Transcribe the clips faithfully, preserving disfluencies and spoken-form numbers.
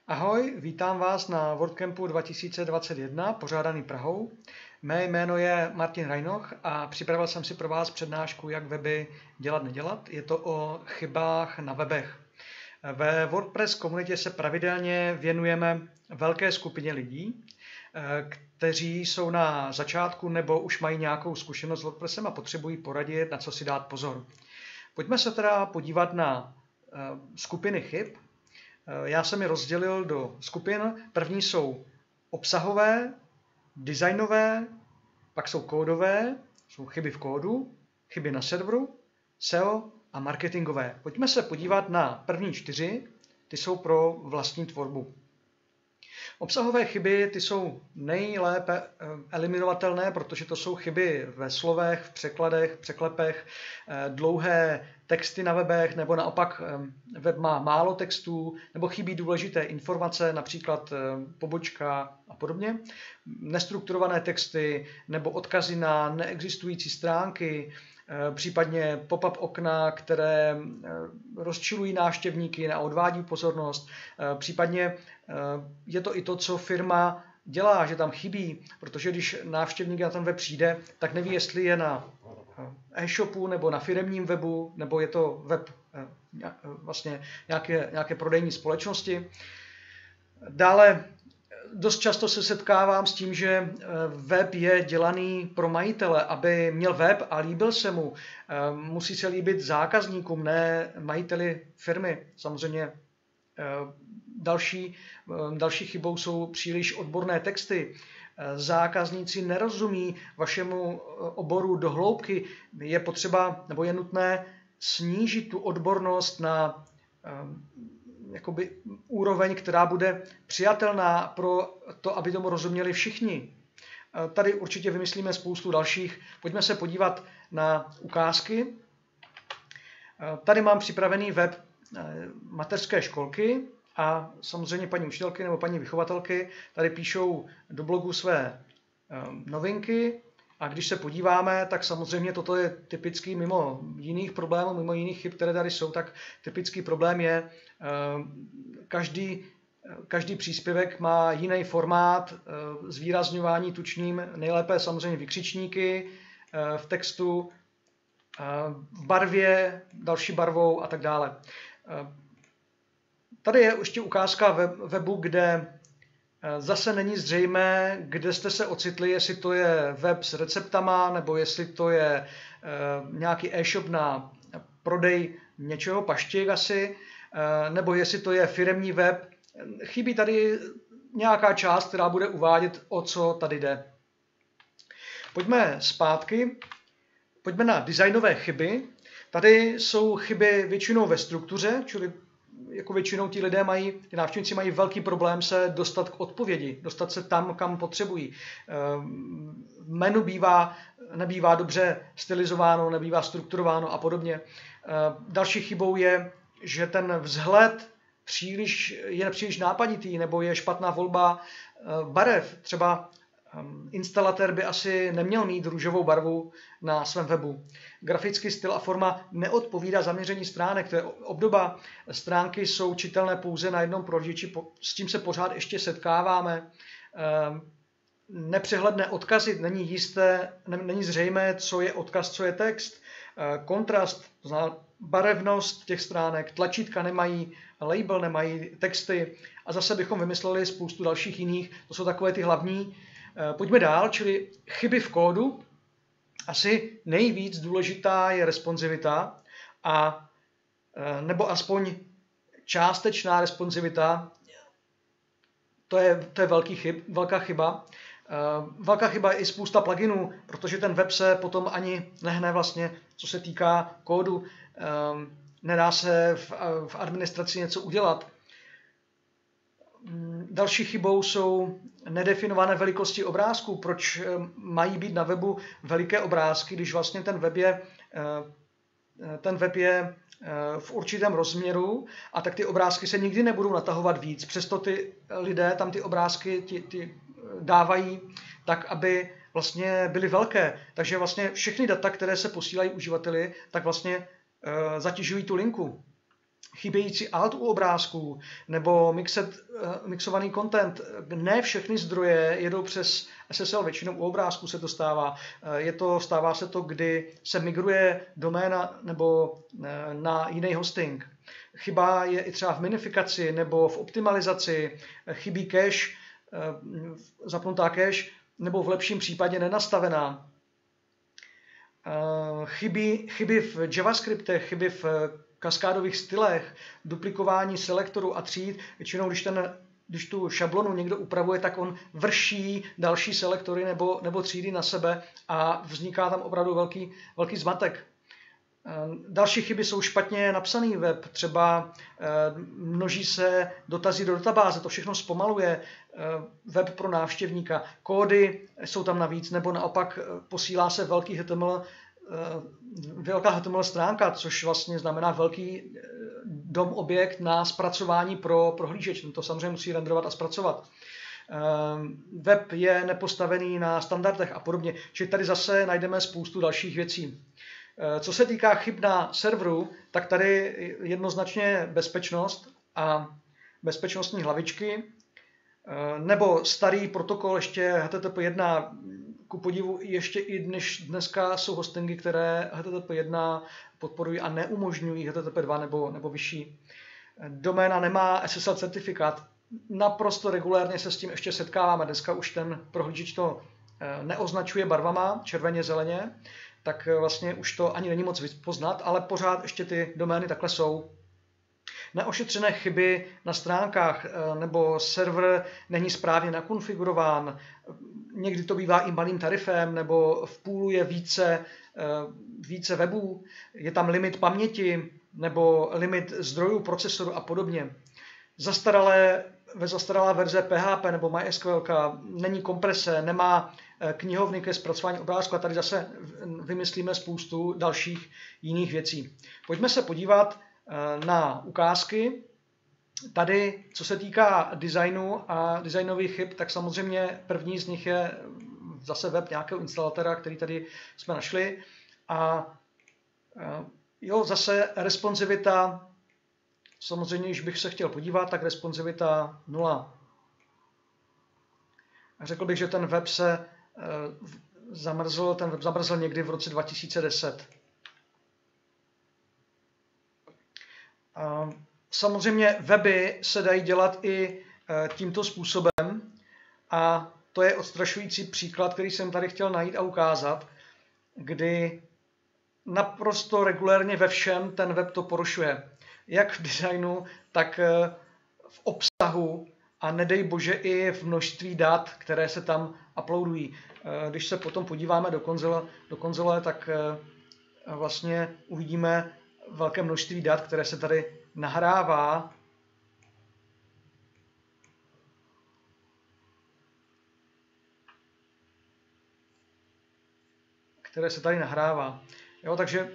Ahoj, vítám vás na WordCampu dva tisíce dvacet jedna, pořádaný Prahou. Mé jméno je Martin Rajnoch a připravil jsem si pro vás přednášku, jak weby dělat, nedělat. Je to o chybách na webech. Ve WordPress komunitě se pravidelně věnujeme velké skupině lidí, kteří jsou na začátku nebo už mají nějakou zkušenost s WordPressem a potřebují poradit, na co si dát pozor. Pojďme se teda podívat na skupiny chyb. Já jsem je rozdělil do skupin. První jsou obsahové, designové, pak jsou kódové, jsou chyby v kódu, chyby na serveru, S E O a marketingové. Pojďme se podívat na první čtyři, ty jsou pro vlastní tvorbu. Obsahové chyby ty jsou nejlépe eliminovatelné, protože to jsou chyby ve slovech, v překladech, překlepech, dlouhé texty na webech, nebo naopak web má málo textů, nebo chybí důležité informace, například pobočka a podobně, nestrukturované texty, nebo odkazy na neexistující stránky, případně pop-up okna, které rozčilují návštěvníky a odvádí pozornost. Případně je to i to, co firma dělá, že tam chybí, protože když návštěvník na ten web přijde, tak neví, jestli je na e-shopu nebo na firemním webu, nebo je to web vlastně nějaké, nějaké prodejní společnosti. Dále dost často se setkávám s tím, že web je dělaný pro majitele, aby měl web a líbil se mu. Musí se líbit zákazníkům, ne majiteli firmy. Samozřejmě další, další chybou jsou příliš odborné texty. Zákazníci nerozumí vašemu oboru do hloubky. Je potřeba, nebo je nutné snížit tu odbornost na jakoby úroveň, která bude přijatelná pro to, aby tomu rozuměli všichni. Tady určitě vymyslíme spoustu dalších. Pojďme se podívat na ukázky. Tady mám připravený web mateřské školky a samozřejmě paní učitelky nebo paní vychovatelky tady píšou do blogu své novinky. A když se podíváme, tak samozřejmě toto je typický mimo jiných problémů, mimo jiných chyb, které tady jsou, tak typický problém je, každý, každý příspěvek má jiný formát, zvýrazňování tučným, nejlépe samozřejmě vykřičníky v textu, v barvě, další barvou a tak dále. Tady je ještě ukázka webu, kde zase není zřejmé, kde jste se ocitli, jestli to je web s receptama, nebo jestli to je nějaký e-shop na prodej něčeho, paštěk asi, nebo jestli to je firemní web. Chybí tady nějaká část, která bude uvádět, o co tady jde. Pojďme zpátky. Pojďme na designové chyby. Tady jsou chyby většinou ve struktuře, čili jako většinou ti lidé mají, ti návštěvníci mají velký problém se dostat k odpovědi, dostat se tam, kam potřebují. Menu bývá, nebývá dobře stylizováno, nebývá strukturováno a podobně. Další chybou je, že ten vzhled příliš, je příliš nápaditý, nebo je špatná volba barev. Třeba instalatér by asi neměl mít růžovou barvu na svém webu. Grafický styl a forma neodpovídá zaměření stránek, to je obdoba. Stránky jsou čitelné pouze na jednom prohlížeči, s tím se pořád ještě setkáváme. Nepřehledné odkazy, není jisté, není zřejmé, co je odkaz, co je text. Kontrast, to znamená barevnost těch stránek, tlačítka nemají, label nemají, texty a zase bychom vymysleli spoustu dalších jiných, to jsou takové ty hlavní. Pojďme dál, čili chyby v kódu. Asi nejvíc důležitá je responsivita, a, nebo aspoň částečná responsivita. To je, to je velký chyb, velká chyba. Velká chyba je i spousta pluginů, protože ten web se potom ani nehne vlastně, co se týká kódu. Nedá se v, v administraci něco udělat. Další chybou jsou nedefinované velikosti obrázků. Proč mají být na webu veliké obrázky, když vlastně ten web je, ten web je v určitém rozměru a tak ty obrázky se nikdy nebudou natahovat víc. Přesto ty lidé tam ty obrázky ty, ty dávají tak, aby vlastně byly velké. Takže vlastně všechny data, které se posílají uživateli, tak vlastně zatěžují tu linku. chybějící alt u obrázků nebo mixed, mixovaný content. Ne všechny zdroje jedou přes S S L, většinou u obrázků se to stává. Je to, stává se to, kdy se migruje doména nebo na jiný hosting. Chyba je i třeba v minifikaci nebo v optimalizaci, chybí cache, zapnutá cache, nebo v lepším případě nenastavená. Chybí, chyby v JavaScriptech, chyby v kaskádových stylech, duplikování selektorů a tříd. Většinou, když, ten, když tu šablonu někdo upravuje, tak on vrší další selektory nebo, nebo třídy na sebe a vzniká tam opravdu velký, velký zmatek. Další chyby jsou špatně napsaný web, třeba množí se dotazy do databáze, to všechno zpomaluje web pro návštěvníka. Kódy jsou tam navíc, nebo naopak posílá se velký H T M L, velká H T M L stránka, což vlastně znamená velký dom objekt na zpracování pro prohlížeč. To samozřejmě musí renderovat a zpracovat. Web je nepostavený na standardech a podobně. Čili tady zase najdeme spoustu dalších věcí. Co se týká chyb na serveru, tak tady jednoznačně bezpečnost a bezpečnostní hlavičky, nebo starý protokol ještě H T T P jedna, ku podivu ještě i dnes, dneska jsou hostingy, které H T T P jedna podporují a neumožňují H T T P dva nebo, nebo vyšší. Doména nemá S S L certifikát. Naprosto regulérně se s tím ještě setkáváme. Dneska už ten prohlížeč to neoznačuje barvama, červeně, zeleně, tak vlastně už to ani není moc poznat, ale pořád ještě ty domény takhle jsou. Neošetřené chyby na stránkách nebo server není správně nakonfigurován, někdy to bývá i malým tarifem, nebo v půlu je více, více webů, je tam limit paměti nebo limit zdrojů procesoru a podobně. Zastaralé, ve zastaralá verze P H P nebo MySQL není komprese, nemá knihovny ke zpracování obrázku a tady zase vymyslíme spoustu dalších jiných věcí. Pojďme se podívat na ukázky. Tady, co se týká designu a designových chyb, tak samozřejmě první z nich je zase web nějakého instalatéra, který tady jsme našli. A jo, zase responsivita, samozřejmě, když bych se chtěl podívat, tak responsivita nula. Řekl bych, že ten web se zamrzl, ten web zamrzl někdy v roce dva tisíce deset. Samozřejmě weby se dají dělat i tímto způsobem a to je odstrašující příklad, který jsem tady chtěl najít a ukázat, kdy naprosto regulérně ve všem ten web to porušuje. Jak v designu, tak v obsahu a nedej bože i v množství dat, které se tam uploadují. Když se potom podíváme do konzole, do konzole tak vlastně uvidíme velké množství dat, které se tady nahrává. Které se tady nahrává. Jo, takže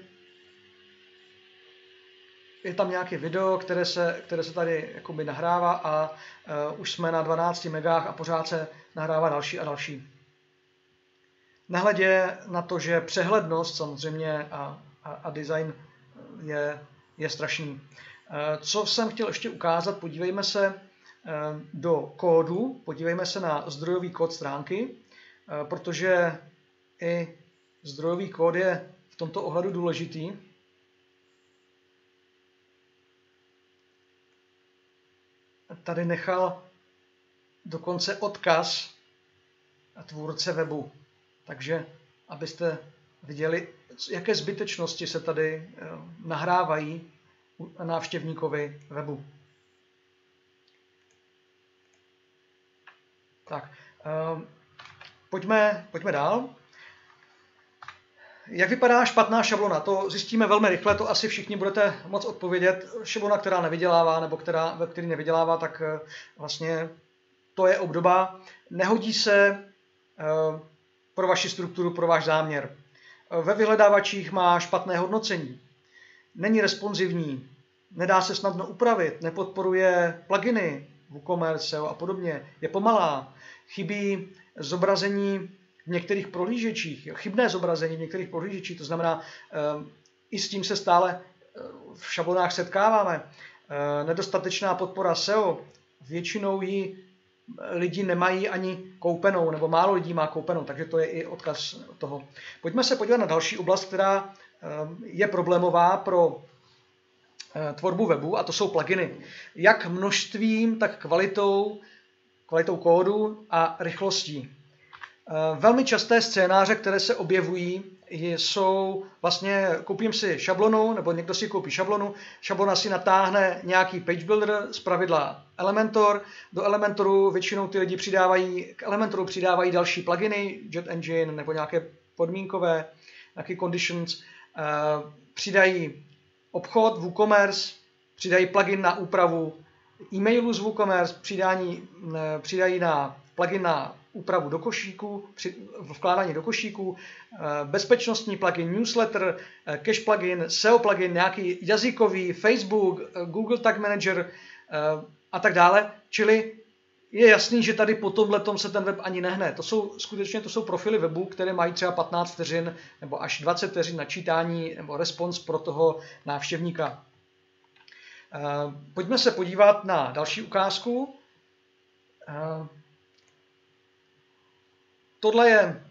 je tam nějaké video, které se, které se tady jakoby nahrává a uh, už jsme na dvanácti megách a pořád se nahrává další a další. Nehledě na to, že přehlednost samozřejmě a, a, a design je, je strašný. Uh, co jsem chtěl ještě ukázat, podívejme se uh, do kódu, podívejme se na zdrojový kód stránky, uh, protože i zdrojový kód je v tomto ohledu důležitý. Tady nechal dokonce odkaz tvůrce webu. Takže abyste viděli, jaké zbytečnosti se tady nahrávají návštěvníkovi webu. Tak, pojďme, pojďme dál. Jak vypadá špatná šablona? To zjistíme velmi rychle, to asi všichni budete moct odpovědět. Šablona, která nevydělává, nebo která, web, který nevydělává, tak vlastně to je obdoba. Nehodí se pro vaši strukturu, pro váš záměr. Ve vyhledávačích má špatné hodnocení. Není responsivní, nedá se snadno upravit, nepodporuje pluginy, WooCommerce a podobně. Je pomalá, chybí zobrazení v některých prohlížečích, chybné zobrazení v některých prohlížečích, to znamená, i s tím se stále v šablonách setkáváme. nedostatečná podpora S E O, většinou ji lidi nemají ani koupenou, nebo málo lidí má koupenou, takže to je i odkaz toho. Pojďme se podívat na další oblast, která je problémová pro tvorbu webu, a to jsou pluginy. Jak množstvím, tak kvalitou, kvalitou kódu a rychlostí. Velmi časté scénáře, které se objevují, jsou vlastně, koupím si šablonu, nebo někdo si koupí šablonu, šablona si natáhne nějaký page builder, zpravidla Elementor, do Elementoru většinou ty lidi přidávají, k Elementoru přidávají další pluginy, Jet Engine nebo nějaké podmínkové, nějaké conditions, přidají obchod, WooCommerce, přidají plugin na úpravu e-mailu z WooCommerce, přidání, přidají na plugin na úpravu do košíku, vkládání do košíku, bezpečnostní plugin, newsletter, cache plugin, S E O plugin, nějaký jazykový, Facebook, Google Tag Manager a tak dále. Čili je jasný, že tady po tomhletom se ten web ani nehne. To jsou skutečně to jsou profily webu, které mají třeba patnáct vteřin nebo až dvacet vteřin načítání nebo respons pro toho návštěvníka. Pojďme se podívat na další ukázku. Tohle je,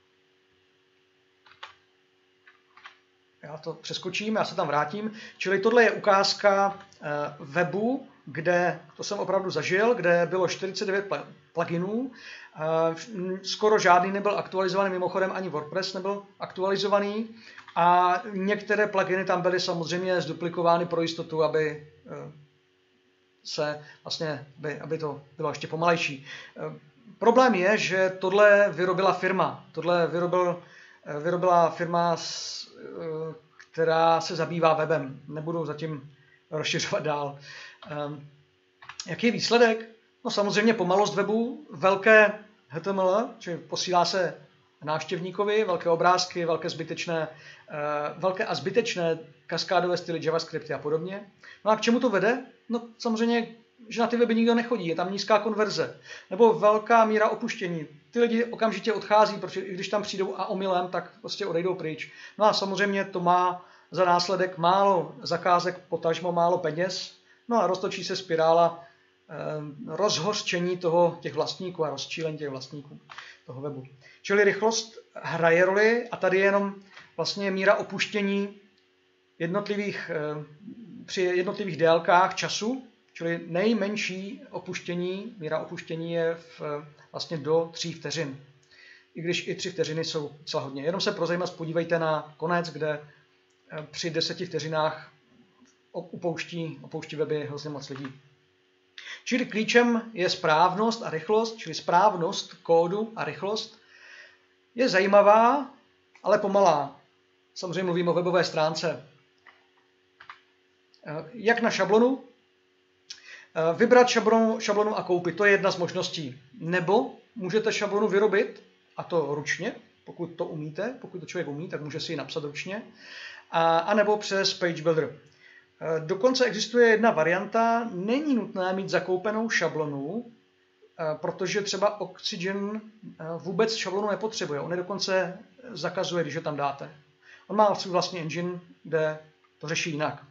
já to přeskočím, já se tam vrátím, čili tohle je ukázka webu, kde, to jsem opravdu zažil, kde bylo čtyřicet devět pluginů, skoro žádný nebyl aktualizovaný, mimochodem ani WordPress nebyl aktualizovaný a některé pluginy tam byly samozřejmě zduplickovány pro jistotu, aby se vlastně, aby, aby to bylo ještě pomalejší. Problém je, že tohle vyrobila firma. Tohle vyrobil, vyrobila firma, která se zabývá webem. Nebudu zatím rozšiřovat dál. Jaký je výsledek? No samozřejmě pomalost webu, velké H T M L, čili posílá se návštěvníkovi, velké obrázky, velké, zbytečné, velké a zbytečné kaskádové styly JavaScripty a podobně. No a k čemu to vede? No samozřejmě, že na ty weby nikdo nechodí, je tam nízká konverze, nebo velká míra opuštění. Ty lidi okamžitě odchází, protože i když tam přijdou a omylem, tak prostě odejdou pryč. No a samozřejmě to má za následek málo zakázek, potažmo málo peněz, no a roztočí se spirála eh, rozhořčení toho, těch vlastníků a rozčílení těch vlastníků toho webu. Čili rychlost hraje roli a tady je jenom vlastně míra opuštění jednotlivých, eh, při jednotlivých délkách času, čili nejmenší opuštění, míra opuštění je v, vlastně do tří vteřin. I když i tři vteřiny jsou docela hodně. Jenom se pro zajímavost podívejte na konec, kde při deseti vteřinách upouští, opouští weby hrozně moc lidí. Čili klíčem je správnost a rychlost, čili správnost kódu a rychlost je zajímavá, ale pomalá. Samozřejmě mluvím o webové stránce. Jak na šablonu? Vybrat šablonu, šablonu a koupit, to je jedna z možností. Nebo můžete šablonu vyrobit, a to ručně, pokud to umíte, pokud to člověk umí, tak může si ji napsat ručně, a, a nebo přes Page Builder. Dokonce existuje jedna varianta, není nutné mít zakoupenou šablonu, protože třeba Oxygen vůbec šablonu nepotřebuje, on je dokonce zakazuje, když ho tam dáte. On má svůj vlastní engine, kde to řeší jinak.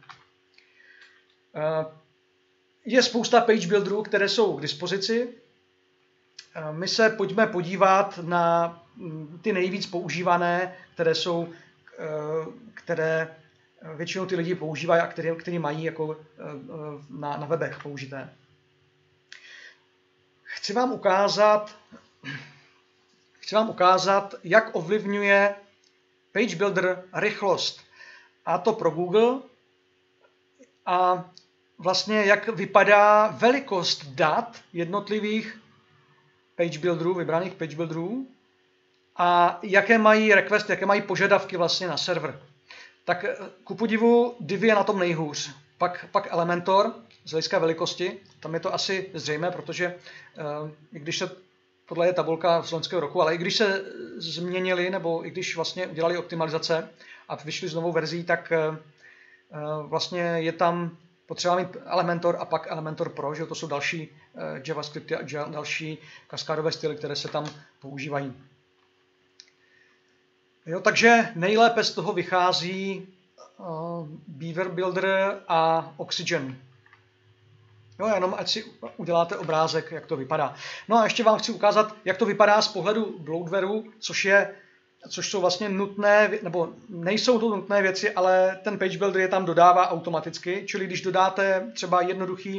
Je spousta page builderů, které jsou k dispozici. My se pojďme podívat na ty nejvíc používané, které jsou, které většinou ty lidi používají a které, které mají jako na, na webech použité. Chci vám ukázat, chci vám ukázat, jak ovlivňuje Page Builder rychlost. A to pro Google. A vlastně jak vypadá velikost dat jednotlivých page builderů, vybraných page builderů a jaké mají request, jaké mají požadavky vlastně na server. Tak ku podivu Divi je na tom nejhůř. Pak, pak Elementor z hlediska velikosti, tam je to asi zřejmé, protože i když se, tohle je tabulka z loňského roku, ale i když se změnili, nebo i když vlastně udělali optimalizace a vyšli s novou verzí, tak vlastně je tam potřeba mít Elementor a pak Elementor Pro, že to jsou další JavaScripty a další kaskádové styly, které se tam používají. Jo, takže nejlépe z toho vychází uh, Beaver Builder a Oxygen. Jo, jenom ať si uděláte obrázek, jak to vypadá. No a ještě vám chci ukázat, jak to vypadá z pohledu bloatwareu, což je, což jsou vlastně nutné, nebo nejsou to nutné věci, ale ten page builder je tam dodává automaticky, čili když dodáte třeba jednoduchý,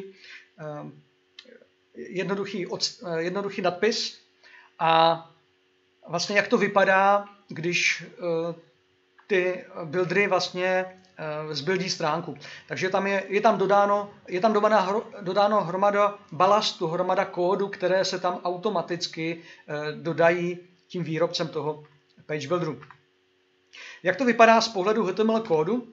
jednoduchý, jednoduchý nadpis a vlastně jak to vypadá, když ty buildery vlastně zbuildí stránku. Takže tam je, je tam dodáno, je tam dodáno, dodáno hromada balastu, hromada kódu, které se tam automaticky dodají tím výrobcem toho page builderu. Jak to vypadá z pohledu H T M L kódu?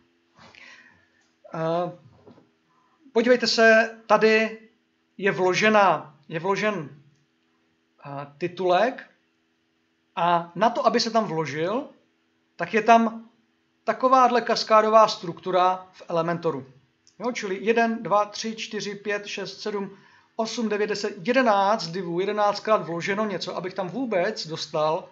Podívejte se, tady je, vložena, je vložen titulek a na to, aby se tam vložil, tak je tam takováhle kaskádová struktura v Elementoru. Jo, čili jedna, dva, tři, čtyři, pět, šest, sedm, osm, devět, deset, jedenáct divů, jedenáctkrát vloženo něco, abych tam vůbec dostal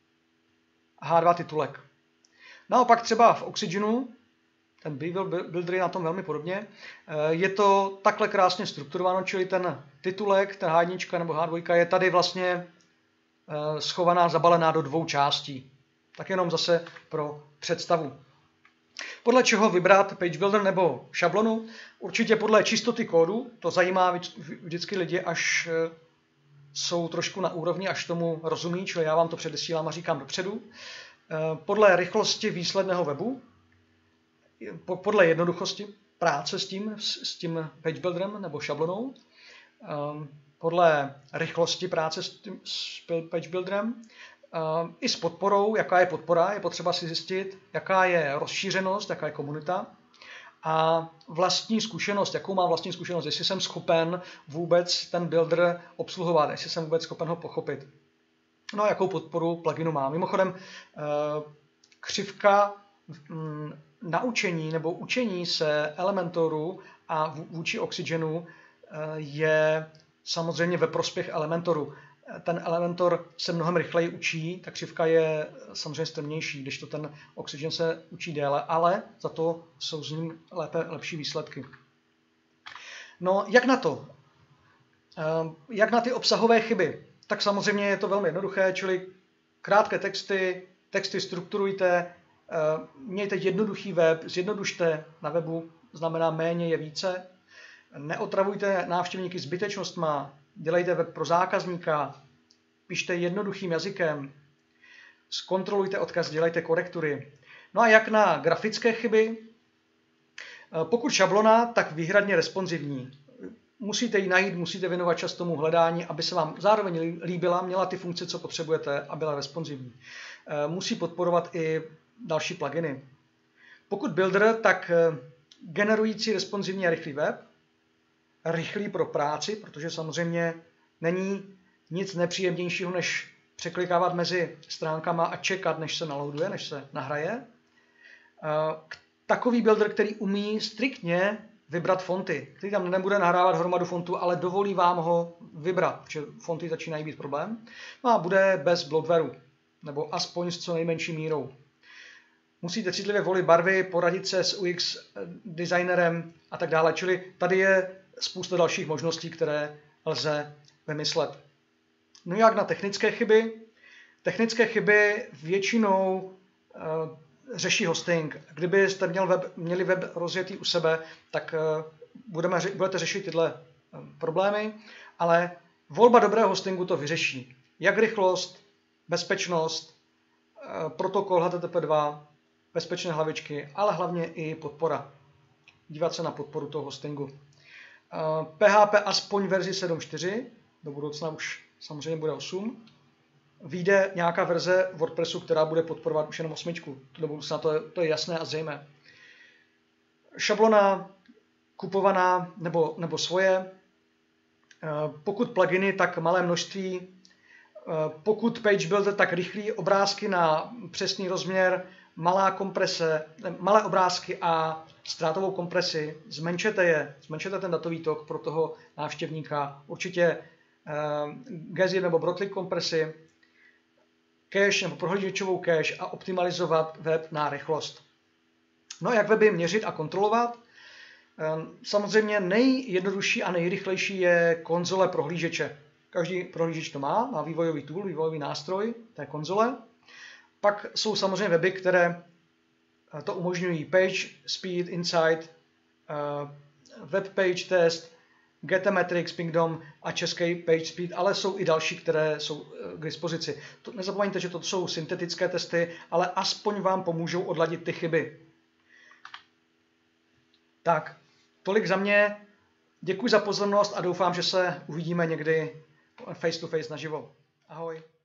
H dva titulek. Naopak třeba v Oxygenu, ten builder je na tom velmi podobně, je to takhle krásně strukturováno, čili ten titulek, ten H jedna nebo H dva je tady vlastně schovaná, zabalená do dvou částí. Tak jenom zase pro představu. Podle čeho vybrat page builder nebo šablonu? Určitě podle čistoty kódu, to zajímá vždycky lidi, až jsou trošku na úrovni, až tomu rozumí, čili já vám to předesílám a říkám dopředu. Podle rychlosti výsledného webu, podle jednoduchosti práce s tím, s tím page builderem nebo šablonou, podle rychlosti práce s, tím, s page builderem, i s podporou, jaká je podpora, je potřeba si zjistit, jaká je rozšířenost, jaká je komunita a vlastní zkušenost, jakou mám vlastní zkušenost, jestli jsem schopen vůbec ten builder obsluhovat, jestli jsem vůbec schopen ho pochopit. No a jakou podporu pluginu má. Mimochodem, křivka naučení nebo učení se Elementoru a vůči Oxygenu je samozřejmě ve prospěch Elementoru. Ten Elementor se mnohem rychleji učí, ta křivka je samozřejmě strmější, když to ten Oxygen se učí déle, ale za to jsou s ním lépe, lepší výsledky. No, jak na to? Jak na ty obsahové chyby? Tak samozřejmě je to velmi jednoduché, čili krátké texty, texty strukturujte, mějte jednoduchý web, zjednodušte na webu, znamená méně je více, neotravujte návštěvníky zbytečnostma, dělejte web pro zákazníka, pište jednoduchým jazykem, zkontrolujte odkaz, dělejte korektury. No a jak na grafické chyby? Pokud šablona, tak výhradně responsivní. Musíte ji najít, musíte věnovat čas tomu hledání, aby se vám zároveň líbila, měla ty funkce, co potřebujete a byla responsivní. Musí podporovat i další pluginy. Pokud builder, tak generující responsivní a rychlý web, rychlý pro práci, protože samozřejmě není nic nepříjemnějšího, než překlikávat mezi stránkama a čekat, než se naloaduje, než se nahraje. Takový builder, který umí striktně vybrat fonty, který tam nebude nahrávat hromadu fontů, ale dovolí vám ho vybrat, protože fonty začínají být problém. No a bude bez bloatwareu, nebo aspoň s co nejmenší mírou. Musíte citlivě volit barvy, poradit se s U X designerem a tak dále. Čili tady je spousta dalších možností, které lze vymyslet. No jak na technické chyby? Technické chyby většinou uh, řeší hosting. Kdybyste měl web, měli web rozjetý u sebe, tak uh, budeme, budete řešit tyhle uh, problémy, ale volba dobrého hostingu to vyřeší. Jak rychlost, bezpečnost, uh, protokol H T T P dva, bezpečné hlavičky, ale hlavně i podpora. Dívat se na podporu toho hostingu. P H P aspoň verzi sedm tečka čtyři, do budoucna už samozřejmě bude osm. Vyjde nějaká verze WordPressu, která bude podporovat už jenom osmičku. Do budoucna to je, to je jasné a zřejmé. Šablona, kupovaná nebo, nebo svoje. Pokud pluginy, tak malé množství. Pokud page builder, tak rychlý obrázky na přesný rozměr, malá komprese, malé obrázky a ztrátovou kompresi, zmenšete je, zmenšete ten datový tok pro toho návštěvníka, určitě eh, Gazir nebo Brotli kompresi, cache nebo prohlížečovou cache a optimalizovat web na rychlost. No a jak weby měřit a kontrolovat? Samozřejmě nejjednodušší a nejrychlejší je konzole prohlížeče. Každý prohlížeč to má, má vývojový tool, vývojový nástroj té konzole. Pak jsou samozřejmě weby, které to umožňují. Page Speed, Insight, Web Page Test, Getametrix, Pingdom a český Page Speed, ale jsou i další, které jsou k dispozici. To, nezapomeňte, že to jsou syntetické testy, ale aspoň vám pomůžou odladit ty chyby. Tak, tolik za mě. Děkuji za pozornost a doufám, že se uvidíme někdy face to face naživo. Ahoj.